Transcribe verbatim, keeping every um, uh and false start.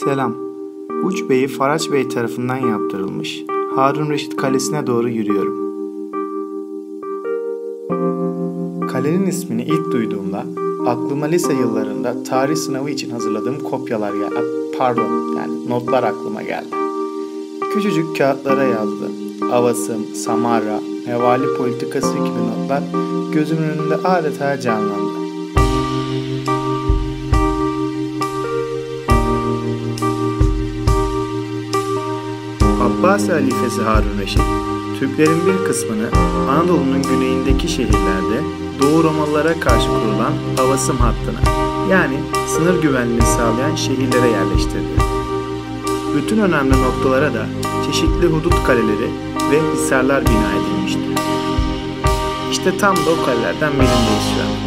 Selam. Uç Bey'i Faraç Bey tarafından yaptırılmış Harun Reşit Kalesi'ne doğru yürüyorum. Kalenin ismini ilk duyduğumda aklıma lise yıllarında tarih sınavı için hazırladığım kopyalar ya pardon yani notlar aklıma geldi. Küçücük kağıtlara yazdı. Avasım, Samarra, Mevali politikası gibi notlar gözümün önünde adeta canlandı. Abbasi halifesi Harun Reşit, Türklerin bir kısmını Anadolu'nun güneyindeki şehirlerde Doğu Romalılara karşı kurulan Avasım hattına, yani sınır güvenliği sağlayan şehirlere yerleştirdi. Bütün önemli noktalara da çeşitli hudut kaleleri ve hisarlar bina edilmişti. İşte tam da o kalelerden birindeyiz şu an.